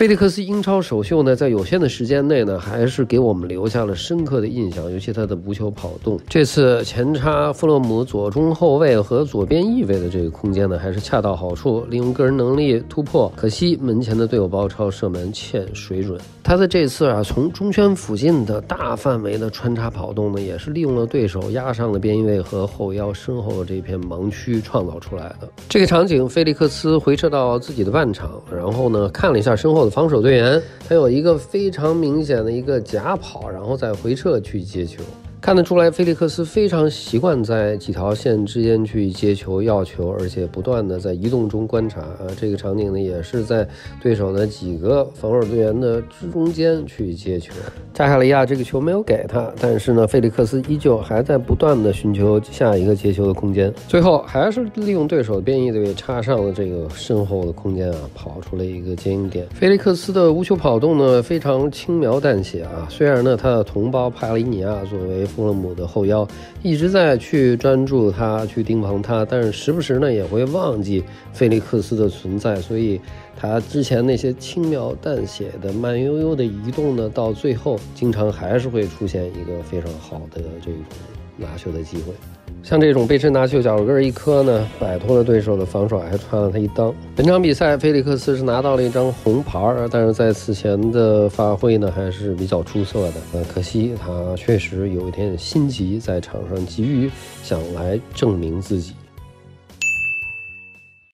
菲利克斯英超首秀呢，在有限的时间内呢，还是给我们留下了深刻的印象，尤其他的无球跑动。这次前插富勒姆左中后卫和左边翼位的这个空间呢，还是恰到好处，利用个人能力突破。可惜门前的队友包抄射门欠水准。他的这次从中圈附近的大范围的穿插跑动呢，也是利用了对手压上了边翼位和后腰身后的这片盲区创造出来的。这个场景，菲利克斯回撤到自己的半场，然后呢看了一下身后的防守队员，他有一个非常明显的一个假跑，然后再回撤去接球。看得出来，菲利克斯非常习惯在几条线之间去接球、要球，而且不断的在移动中观察。这个场景呢，也是在对手的几个防守队员的中间去接球。扎卡利亚这个球没有给他，但是呢，菲利克斯依旧还在不断的寻求下一个接球的空间。最后还是利用对手的边翼位插上了这个身后的空间跑出了一个接应点。菲利克斯的无球跑动呢，非常轻描淡写虽然呢，他的同胞帕利尼亚作为富勒姆的后腰一直在去专注他去盯防他，但是时不时呢也会忘记菲利克斯的存在，所以他之前那些轻描淡写的慢悠悠的移动呢，到最后经常还是会出现一个非常好的这种拿球的机会。像这种背身拿球脚跟一磕呢，摆脱了对手的防守，还穿了他一裆。本场比赛菲利克斯是拿到了一张红牌，但是在此前的发挥呢还是比较出色的。可惜他确实有一点心急，在场上急于想来证明自己。